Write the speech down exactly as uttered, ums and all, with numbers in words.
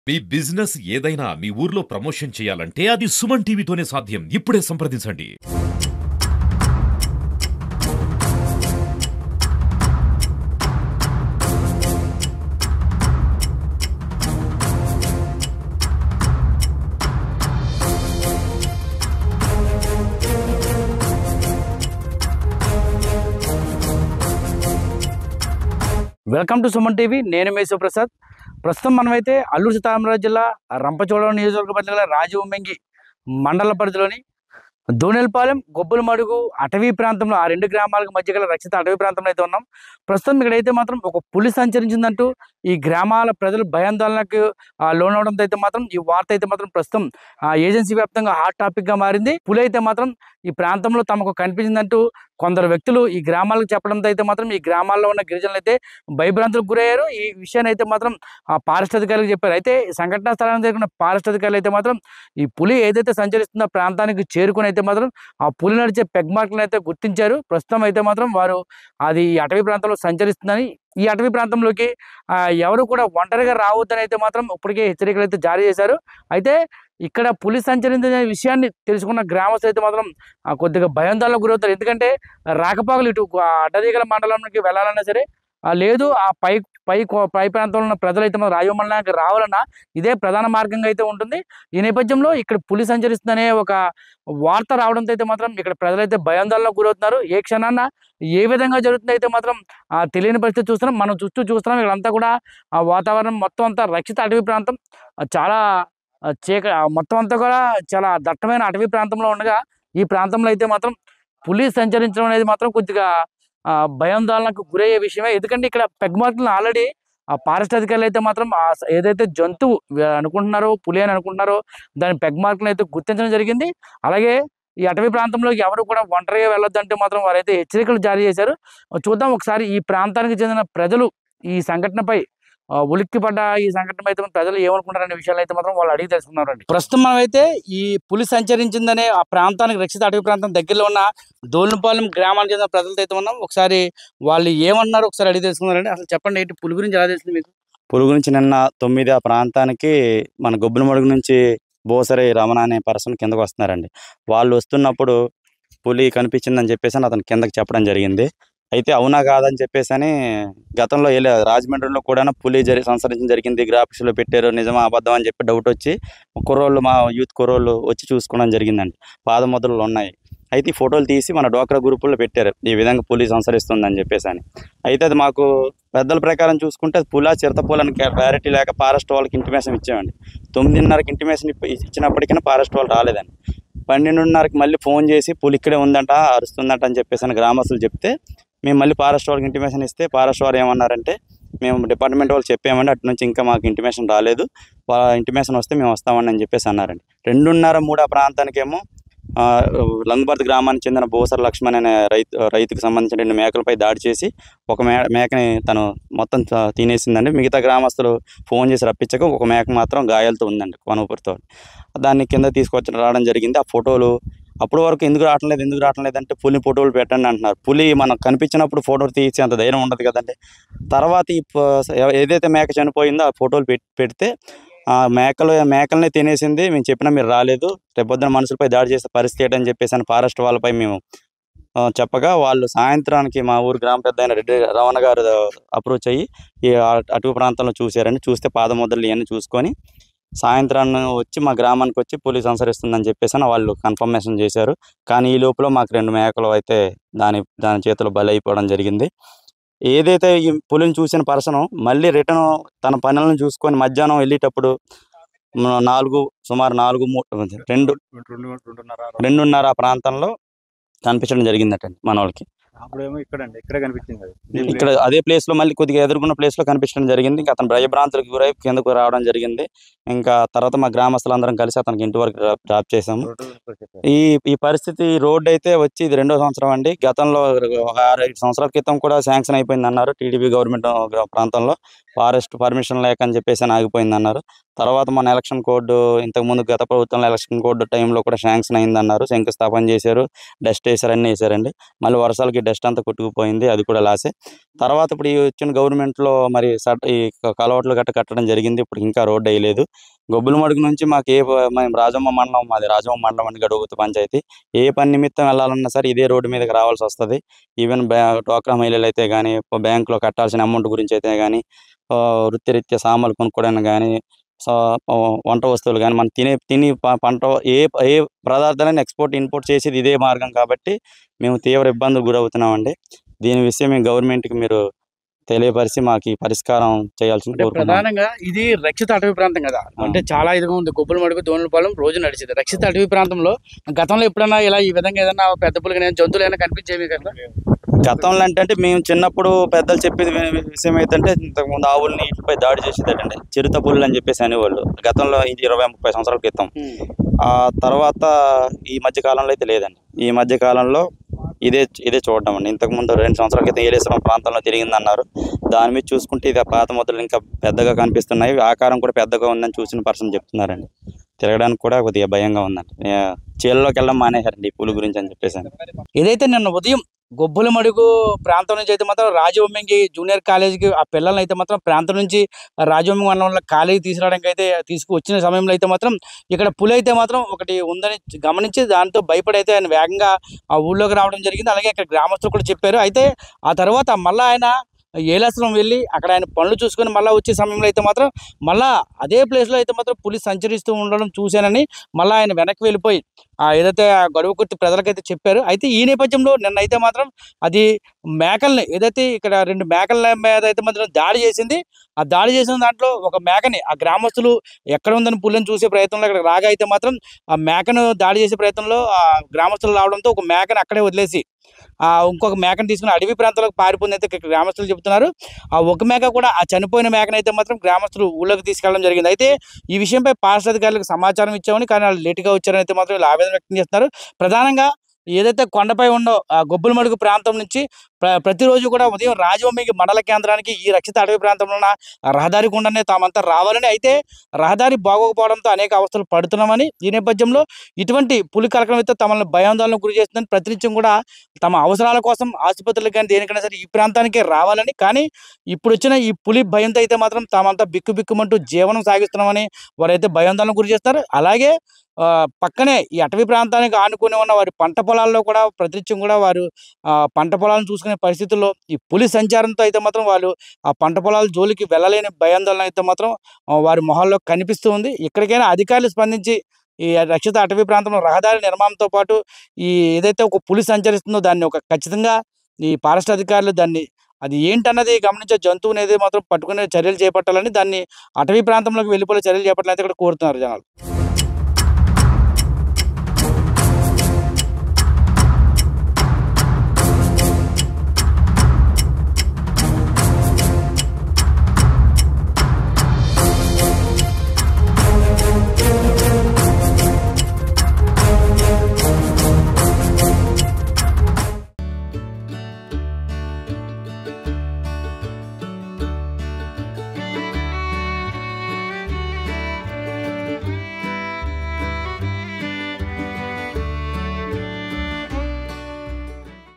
మీ business ఏదైనా మీ ఊర్లో promotion చేయాలంటే అది సుమన్ టీవీతోనే సాధ్యం. ఇప్పుడే సంప్రదించండి. Welcome to Suman TV. నేను మీ శివప్రసాద్. ప్రస్తుతం మనమైతే అల్లూరు సీతారామరాజు జిల్లా రంపచోడవరం నియోజకవర్గ పరిధిలో రాజవొమ్మెంగి మండల పరిధిలోని దోనెలపాలెం, గొబ్బలమడుగు అటవీ ప్రాంతంలో ఆ రెండు గ్రామాలకు మధ్య గల రక్షిత అటవీ ప్రాంతంలో అయితే ఉన్నాం. ప్రస్తుతం ఇక్కడైతే మాత్రం ఒక పులి సంచరించిందంటూ ఈ గ్రామాల ప్రజలు భయాందోళనకు లోనవడంతో అయితే మాత్రం ఈ వార్త అయితే మాత్రం ప్రస్తుతం ఏజెన్సీ వ్యాప్తంగా హాట్ టాపిక్ గా మారింది. పులి అయితే మాత్రం ఈ ప్రాంతంలో తమకు కనిపించిందంటూ కొందరు వ్యక్తులు ఈ గ్రామాలకు చెప్పడంతో అయితే మాత్రం ఈ గ్రామాల్లో ఉన్న గిరిజనులు అయితే భయభ్రాంతులకు గురయ్యారు. ఈ విషయాన్ని అయితే మాత్రం ఆ ఫారెస్ట్ అధికారులకు చెప్పారు. అయితే సంఘటనా స్థలానికి జరిగిన ఫారెస్ట్ అధికారులు అయితే మాత్రం ఈ పులి ఏదైతే సంచరిస్తుందో ప్రాంతానికి చేరుకుని అయితే మాత్రం ఆ పులి నడిచే పెగ్ మార్కులను అయితే గుర్తించారు. ప్రస్తుతం అయితే మాత్రం వారు అది ఈ అటవీ ప్రాంతంలో సంచరిస్తుందని, ఈ అటవీ ప్రాంతంలోకి ఎవరు కూడా ఒంటరిగా రావద్దని అయితే మాత్రం ఇప్పటికే హెచ్చరికలు అయితే జారీ చేశారు. అయితే ఇక్కడ పులి సంచరించిన విషయాన్ని తెలుసుకున్న గ్రామస్తులు అయితే మాత్రం కొద్దిగా భయాందోళనకు గురవుతారు. ఎందుకంటే రాకపోకలు ఇటు అడ్డదిగల మండలంకి వెళ్ళాలన్నా సరే లేదు, ఆ పై పై పై ప్రాంతంలో ఉన్న ప్రజలైతే మనం రాజవొమ్మి మండలానికి రావాలన్నా ఇదే ప్రధాన మార్గంగా అయితే ఉంటుంది. ఈ నేపథ్యంలో ఇక్కడ పులి సంచరిస్తుందనే ఒక వార్త రావడంతో అయితే మాత్రం ఇక్కడ ప్రజలైతే భయాందోళనకు గురవుతున్నారు. ఏ క్షణాన్న ఏ విధంగా జరుగుతుందో అయితే మాత్రం తెలియని పరిస్థితి చూస్తున్నాం. మనం చుట్టూ చూస్తున్నాం. ఇక్కడంతా కూడా ఆ వాతావరణం మొత్తం అంతా రక్షిత అటవీ ప్రాంతం, చాలా చీక మొత్తం అంతా కూడా చాలా దట్టమైన అటవీ ప్రాంతంలో ఉండగా ఈ ప్రాంతంలో అయితే మాత్రం పులి సంచరించడం అనేది మాత్రం కొద్దిగా ఆ భయాందోళనకు గురయ్యే విషయమే. ఎందుకంటే ఇక్కడ పెగ్ మార్కులను ఆల్రెడీ ఆ ఫారెస్ట్ అధికారులు అయితే మాత్రం ఏదైతే జంతువు అనుకుంటున్నారో పులి అని అనుకుంటున్నారో దాని పెగ్ మార్కులను అయితే గుర్తించడం జరిగింది. అలాగే ఈ అటవీ ప్రాంతంలోకి ఎవరు కూడా ఒంటరిగా వెళ్ళొద్దంటే మాత్రం వారైతే హెచ్చరికలు జారీ చేశారు. చూద్దాం ఒకసారి ఈ ప్రాంతానికి చెందిన ప్రజలు ఈ సంఘటనపై ఉలిక్కి పడ్డ ఈ సంఘటన అయితే ప్రజలు ఏమనుకుంటారనే విషయాలు అయితే మాత్రం వాళ్ళు అడిగి తెలుసుకున్నారండి. ప్రస్తుతం మనం అయితే ఈ పులి సంచరించిందనే ఆ ప్రాంతానికి రక్షిత అటవీ ప్రాంతం దగ్గరలో ఉన్న దోలనపాలెం గ్రామానికి చెందిన ప్రజలతో అయితే ఉన్నాం. ఒకసారి వాళ్ళు ఏమన్నారు ఒకసారి అడిగి తెలుసుకున్నారండి. అసలు చెప్పండి, ఏంటి పులి గురించి ఎలా తెలిసింది మీకు? పులి గురించి నిన్న తొమ్మిది ఆ ప్రాంతానికి మన గొబ్బలమడుగు నుంచి బోసరి రమణ అనే పర్సన్ కిందకు వస్తున్నారండి. వాళ్ళు వస్తున్నప్పుడు పులి కనిపించిందని చెప్పేసి అతను కిందకి చెప్పడం జరిగింది. అయితే అవునా కాదని చెప్పేసి అని గతంలో వెళ్ళే రాజమండ్రిలో కూడా పులి జరి సంచరించడం జరిగింది, గ్రాఫిక్స్లో పెట్టారు, నిజమా అబద్ధం అని చెప్పి డౌట్ వచ్చి కుర్రోళ్ళు మా యూత్ కుర్రోళ్ళు వచ్చి చూసుకోవడం జరిగిందండి. పాదముద్రలు ఉన్నాయి. అయితే ఈ ఫోటోలు తీసి మన డోక్రా గ్రూపుల్లో పెట్టారు, ఈ విధంగా పులి సంచరిస్తుందని చెప్పేసి అని. అయితే అది మాకు పెద్దల ప్రకారం చూసుకుంటే అది పులా చిరతపులని క్లారిటీ లేక ఫారెస్ట్ వాళ్ళకి ఇంటిమేషన్ ఇచ్చామండి. తొమ్మిదిన్నరకి ఇంటిమేషన్ ఇచ్చినప్పటికీ ఫారెస్ట్ వాళ్ళు రాలేదండి. పన్నెండున్నరకి మళ్ళీ ఫోన్ చేసి పులి ఇక్కడే ఉందంట, అరుస్తుందంట అని చెప్పేసి అని గ్రామస్తులు చెప్తే మేము మళ్ళీ ఫారెస్ట్ వాళ్ళకి ఇంటిమేషన్ ఇస్తే ఫారెస్ట్ వారు ఏమన్నారంటే మేము డిపార్ట్మెంట్ వాళ్ళు చెప్పామండి, అటు నుంచి ఇంకా మాకు ఇంటిమేషన్ రాలేదు, ఇంటిమేషన్ వస్తే మేము వస్తామని అని చెప్పేసి అన్నారండి. రెండున్నర మూడు ఆ ప్రాంతానికేమో లంగబర్తి గ్రామానికి చెందిన బోసర్ లక్ష్మణ్ అనే రైతు రైతుకు సంబంధించిన రెండు మేకలపై దాడి చేసి ఒక మే మేకని తను మొత్తం తినేసిందండి. మిగతా గ్రామస్తులు ఫోన్ చేసి రప్పించక ఒక మేక మాత్రం గాయాలతో ఉందండి, కొనుపూరితో. దాన్ని కింద తీసుకొచ్చి రావడం జరిగింది. ఆ ఫోటోలు అప్పటి వరకు ఎందుకు రావట్లేదు ఎందుకు రావట్లేదు అంటే పులి ఫోటోలు పెట్టండి అంటున్నారు. పులి మనకు కనిపించినప్పుడు ఫోటోలు తీసి అంత ధైర్యం ఉండదు కదండి. తర్వాత ఈ ఏదైతే మేక చనిపోయిందో ఆ ఫోటోలు పెడితే ఆ మేకలు మేకలనే తినేసింది, మేము చెప్పినా మీరు రాలేదు, రేపొద్దున మనుషులపై దాడి చేసే పరిస్థితి అని చెప్పేసి అని ఫారెస్ట్ వాళ్ళపై మేము చెప్పగా వాళ్ళు సాయంత్రానికి మా ఊరు గ్రామ పెద్ద అయిన రెడ్డి రమణ గారు అప్రోచ్ అయ్యి ఈ అటవీ ప్రాంతంలో చూశారండి. చూస్తే పాదముద్రలు ఇవన్నీ చూసుకొని సాయంత్రాన్ని వచ్చి మా గ్రామానికి వచ్చి పులి సంచరిస్తుందని చెప్పేసి అని వాళ్ళు కన్ఫర్మేషన్ చేశారు. కానీ ఈ లోపల మాకు రెండు మేకలు అయితే దాని దాని చేతిలో బలి అయిపోవడం జరిగింది. ఏదైతే ఈ పులిని చూసిన పర్సన్ మళ్ళీ రిటర్న్ తన పనులను చూసుకొని మధ్యాహ్నం వెళ్ళేటప్పుడు నాలుగు సుమారు నాలుగు రెండు రెండున్నర ఆ ప్రాంతంలో కనిపించడం జరిగిందటండి మన వాళ్ళకి. ఇక్కడ అదే ప్లేస్ లో మళ్ళీ కొద్దిగా ఎదుర్కొన్న ప్లేస్ లో కనిపించడం జరిగింది. ఇంకా అతను భయభ్రాంతులకు గురై కిందకు రావడం జరిగింది. ఇంకా తర్వాత మా గ్రామస్తులందరం కలిసి అతనికి ఇంటి వరకు డ్రాప్ డ్రాప్ చేసాము. ఈ ఈ పరిస్థితి రోడ్డు అయితే వచ్చి ఇది రెండో సంవత్సరం అండి. గతంలో ఒక ఆరు ఐదు సంవత్సరాల క్రితం కూడా శాంక్షన్ అయిపోయింది అన్నారు. టీడీపీ గవర్నమెంట్ ప్రాంతంలో ఫారెస్ట్ పర్మిషన్ లేక అని చెప్పేసి అని ఆగిపోయింది అన్నారు. తర్వాత మన ఎలక్షన్ కోడ్ ఇంతకుముందు గత ప్రభుత్వంలో ఎలక్షన్ కోడ్ టైంలో కూడా శాంక్షన్ అయింది అన్నారు. శంకుస్థాపన చేశారు, డస్ట్ వేసారు, అన్నీ వేసారండి. మళ్ళీ వర్షాలకి డస్ట్ అంతా కొట్టుకుపోయింది, అది కూడా లాసే. తర్వాత ఇప్పుడు ఈ వచ్చిన గవర్నమెంట్లో మరి సట్ ఈ కలవట్లు గట్ట కట్టడం జరిగింది. ఇప్పుడు ఇంకా రోడ్డు వేయలేదు. గొబ్బులమడుగు నుంచి మాకు ఏ ప- మేము రాజమ్మ మండలం, మాది రాజమ్మ మండలం అని గడుగుతు పంచాయతీ. ఏ పని నిమిత్తం వెళ్ళాలన్నా సరే ఇదే రోడ్డు మీదకి రావాల్సి వస్తుంది. ఈవెన్ బ్యా డ్వాక్రా మహిళలు అయితే కానీ, బ్యాంకులో కట్టాల్సిన అమౌంట్ గురించి అయితే కానీ, వృత్తిరీత్యా సామాన్లు కొనుక్కోవడానికి కానీ, సో వంట వస్తువులు కానీ, మనం తినే తిని ప- పంట ఏ ఏ పదార్థాలను ఎక్స్పోర్ట్ ఇంపోర్ట్ చేసేది ఇదే మార్గం కాబట్టి మేము తీవ్ర ఇబ్బందులు గురవుతున్నామండి. దీని విషయం మేము గవర్నమెంట్కి మీరు తెలియపరిచి మాకు ఈ పరిష్కారం చేయాల్సింది అంటే కోరుకుంటున్నాం. ప్రధానంగా ఇది రక్షిత అటవీ ప్రాంతం కదా, అంటే చాలా ఇదిగా ఉంది. గొబ్బులమడుగు దోణులపాలెం రోజు నడిచేది రక్షిత అటవీ ప్రాంతంలో. గతంలో ఎప్పుడైనా ఇలా ఈ విధంగా ఏదైనా పెద్ద పులిగా జంతువులు ఏమైనా కనిపించేవి కదా? గతంలో అంటే మేము చిన్నప్పుడు పెద్దలు చెప్పేది వి- విషయం ఏంటంటే ఇంతకుముందు ఆవుల్ని ఇటుపై దాడి చేసేదటండి, చిరుత పుల్లు అని చెప్పేసి అనేవాళ్ళు. గతంలో ఇది ఇరవై ముప్పై సంవత్సరాల క్రితం. ఆ తర్వాత ఈ మధ్య కాలంలో అయితే లేదండి. ఈ మధ్య కాలంలో ఇదే ఇదే చూడడం అండి. ఇంతకుముందు రెండు సంవత్సరాల క్రితం ఏలేశ్వరం ప్రాంతంలో తిరిగింది అన్నారు. దాని మీద చూసుకుంటే ఇది ఆ పాత ముద్రలు ఇంకా పెద్దగా కనిపిస్తున్నాయి, ఆకారం కూడా పెద్దగా ఉందని చూసిన పర్సన్ చెప్తున్నారండి. తిరగడానికి కూడా కొద్దిగా భయంగా ఉందండి. చీలలోకి వెళ్ళడం మానేశారండి ఈ పులి గురించి అని చెప్పేసి. ఏదైతే నిన్న ఉదయం గొబ్బులమడుగు ప్రాంతం నుంచి అయితే మాత్రం రాజవొమ్మంగి జూనియర్ కాలేజీకి ఆ పిల్లల్ని అయితే మాత్రం ప్రాంతం నుంచి రాజవొమ్మంగి మండలంలో కాలేజీ తీసుకురావడానికి అయితే తీసుకువచ్చిన సమయంలో అయితే మాత్రం ఇక్కడ పులి అయితే మాత్రం ఒకటి ఉందని గమనించి దాంతో భయపడి అయితే ఆయన వేగంగా ఆ ఊళ్ళోకి రావడం జరిగింది. అలాగే ఇక్కడ గ్రామస్తులు కూడా చెప్పారు. అయితే ఆ తర్వాత మళ్ళీ ఆయన ఏలాశ్రమం వెళ్ళి అక్కడ ఆయన పనులు చూసుకొని మళ్ళీ వచ్చే సమయంలో అయితే మాత్రం మళ్ళా అదే ప్లేస్లో అయితే మాత్రం పులి సంచరిస్తూ ఉండడం చూశానని మళ్ళీ ఆయన వెనక్కి వెళ్ళిపోయి ఆ ఏదైతే ఆ గడువు కుర్తి ప్రజలకైతే చెప్పారు. అయితే ఈ నేపథ్యంలో నిన్న అయితే మాత్రం అది మేకల్ని ఏదైతే ఇక్కడ రెండు మేకల మీద అయితే మాత్రం దాడి చేసింది. ఆ దాడి చేసిన దాంట్లో ఒక మేకని ఆ గ్రామస్తులు ఎక్కడ ఉందని పులిని చూసే ప్రయత్నంలో ఇక్కడ రాగా అయితే మాత్రం ఆ మేకను దాడి చేసే ప్రయత్నంలో ఆ గ్రామస్తులు రావడంతో ఒక మేకని అక్కడే వదిలేసి ఆ ఇంకొక మేకను తీసుకుని అడవి ప్రాంతాలకు పారిపోయింది అయితే ఇక్కడ గ్రామస్తులు చెబుతున్నారు. ఆ ఒక మేక కూడా ఆ చనిపోయిన మేకనైతే మాత్రం గ్రామస్తులు ఊళ్ళోకి తీసుకెళ్ళడం జరిగింది. అయితే ఈ విషయంపై పారిశుద్ధ్య అధికారులకు సమాచారం ఇచ్చామని, కానీ వాళ్ళు లేటుగా వచ్చారని అయితే మాత్రం వీళ్ళు ఆవేదన వ్యక్తం చేస్తున్నారు. ప్రధానంగా ఏదైతే కొండపై ఉండో ఆ గొబ్బులమడుగు ప్రాంతం నుంచి ప్ర ప్రతిరోజు కూడా ఉదయం రాజవొమ్మంగి మండల కేంద్రానికి ఈ రక్షిత అటవీ ప్రాంతంలో ఉన్న రహదారి గుండానే తామంతా రావాలని, అయితే రహదారి బాగోకపోవడంతో అనేక అవస్థలు పడుతున్నామని, ఈ నేపథ్యంలో ఇటువంటి పులి కలకలం అయితే తమను భయాందోళనకు గురి చేస్తుందని, ప్రతినిత్యం కూడా తమ అవసరాల కోసం ఆసుపత్రులకు కానీ దేనికైనా సరే ఈ ప్రాంతానికే రావాలని, కానీ ఇప్పుడు వచ్చిన ఈ పులి భయంతో అయితే మాత్రం తామంతా బిక్కు బిక్కుమంటూ జీవనం సాగిస్తున్నామని వారైతే భయాందోళనకు గురి చేస్తారు. అలాగే ఆ, పక్కనే ఈ అటవీ ప్రాంతానికి ఆనుకుని ఉన్న వారి పంట పొలాల్లో కూడా ప్రతినిత్యం కూడా వారు ఆ పంట పొలాలను చూసుకునే పరిస్థితుల్లో ఈ పులి సంచారంతో అయితే మాత్రం వాళ్ళు ఆ పంట పొలాల జోలికి వెళ్ళలేని భయాందోళన అయితే మాత్రం ఆ, వారి మొహాల్లో కనిపిస్తూ ఉంది. ఇక్కడికైనా అధికారులు స్పందించి ఈ రక్షిత అటవీ ప్రాంతంలో రహదారి నిర్మాణంతో పాటు ఈ ఏదైతే ఒక పులి సంచరిస్తుందో దాన్ని ఒక ఖచ్చితంగా ఈ ఫారెస్ట్ అధికారులు దాన్ని అది ఏంటన్నది గమనించే జంతువుని అయితే మాత్రం పట్టుకునే చర్యలు చేపట్టాలని, దాన్ని అటవీ ప్రాంతంలోకి వెళ్ళిపోయే చర్యలు చేపట్టాలని అయితే ఇక్కడ కోరుతున్నారు జనాలు.